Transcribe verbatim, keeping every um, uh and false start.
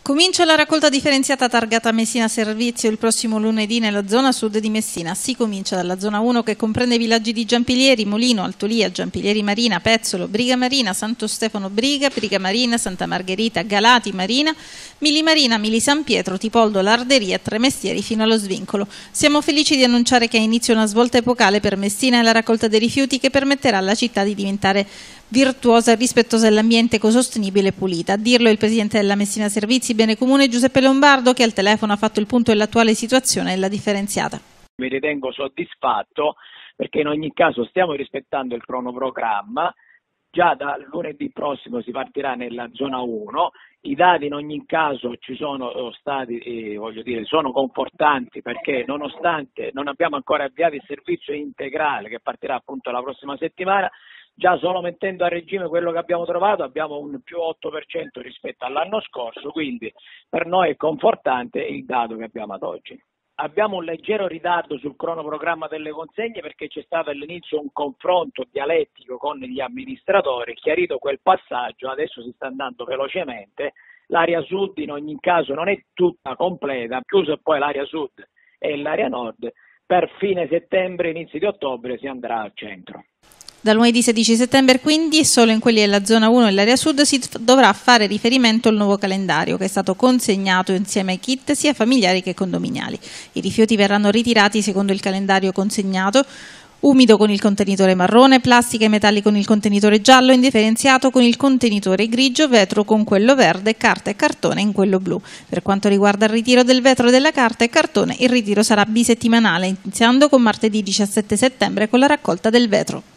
Comincia la raccolta differenziata targata Messina Servizio il prossimo lunedì nella zona sud di Messina. Si comincia dalla zona uno che comprende i villaggi di Giampilieri, Molino, Altolia, Giampilieri Marina, Pezzolo, Briga Marina, Santo Stefano Briga, Briga Marina, Santa Margherita, Galati Marina, Mili Marina, Mili San Pietro, Tipoldo, Larderia, Tremestieri fino allo Svincolo. Siamo felici di annunciare che ha inizio una svolta epocale per Messina e la raccolta dei rifiuti che permetterà alla città di diventare virtuosa e rispettosa dell'ambiente, ecosostenibile e pulita. A dirlo il presidente della Messina Servizi Bene Comune Giuseppe Lombardo, che al telefono ha fatto il punto dell'attuale situazione e la differenziata. Mi ritengo soddisfatto perché in ogni caso stiamo rispettando il cronoprogramma. Già da lunedì prossimo si partirà nella zona uno, i dati in ogni caso ci sono stati, eh, voglio dire, sono confortanti perché nonostante non abbiamo ancora avviato il servizio integrale che partirà appunto la prossima settimana, già solo mettendo a regime quello che abbiamo trovato abbiamo un più otto per cento rispetto all'anno scorso, quindi per noi è confortante il dato che abbiamo ad oggi. Abbiamo un leggero ritardo sul cronoprogramma delle consegne perché c'è stato all'inizio un confronto dialettico con gli amministratori, chiarito quel passaggio, adesso si sta andando velocemente, l'area sud in ogni caso non è tutta completa, chiuso poi l'area sud e l'area nord, per fine settembre, inizi di ottobre si andrà al centro. Dal lunedì sedici settembre quindi solo in quelli della zona uno e l'area sud si dovrà fare riferimento al nuovo calendario che è stato consegnato insieme ai kit sia familiari che condominiali. I rifiuti verranno ritirati secondo il calendario consegnato: umido con il contenitore marrone, plastica e metalli con il contenitore giallo, indifferenziato con il contenitore grigio, vetro con quello verde, carta e cartone in quello blu. Per quanto riguarda il ritiro del vetro, della carta e cartone, il ritiro sarà bisettimanale, iniziando con martedì diciassette settembre con la raccolta del vetro.